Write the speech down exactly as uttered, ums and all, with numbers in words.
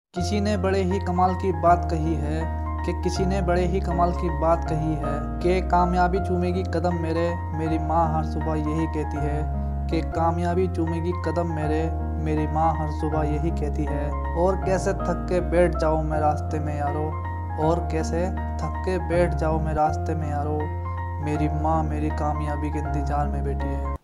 किसी ने बड़े ही कमाल की बात कही है कि किसी ने बड़े ही कमाल की बात कही है कि कामयाबी चूमेगी कदम मेरे, मेरी माँ हर सुबह यही कहती है कि कामयाबी चूमेगी कदम मेरे, मेरी माँ हर सुबह यही कहती है। और कैसे थक के बैठ जाऊँ मैं रास्ते में यारो, और कैसे थक के बैठ जाऊँ मैं रास्ते में यारो, मेरी माँ मेरी कामयाबी के इंतजार में बैठी है।